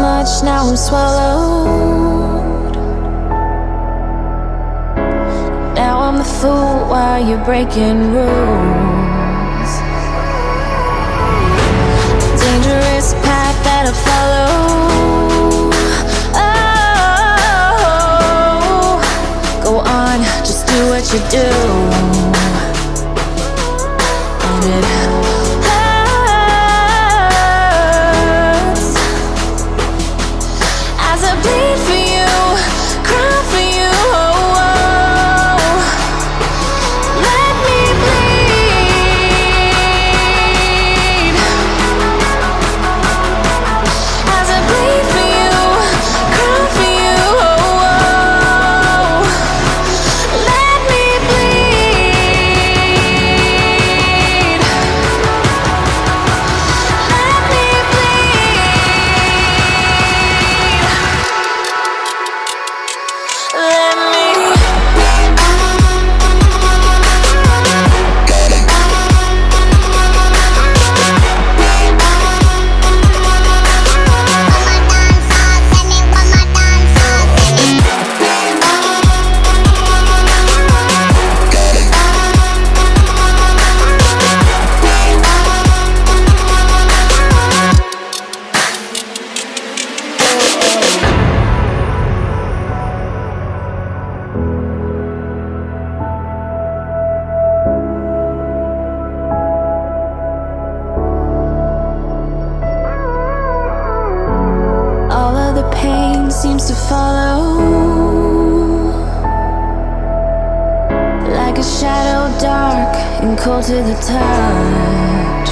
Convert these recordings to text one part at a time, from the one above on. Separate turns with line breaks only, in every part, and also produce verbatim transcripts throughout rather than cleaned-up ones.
much, now I'm swallowed. Now I'm the fool while you're breaking rules. Dangerous path that I follow. Oh, go on, just do what you do. And it bleed for you, cry for you, oh, oh. Let me bleed. As I bleed for you, cry for you, oh, oh. Let me bleed. Let me seems to follow like a shadow, dark and cold to the touch.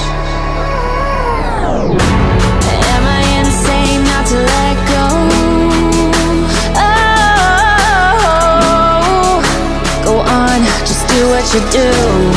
Am I insane not to let go? Oh, go on, just do what you do.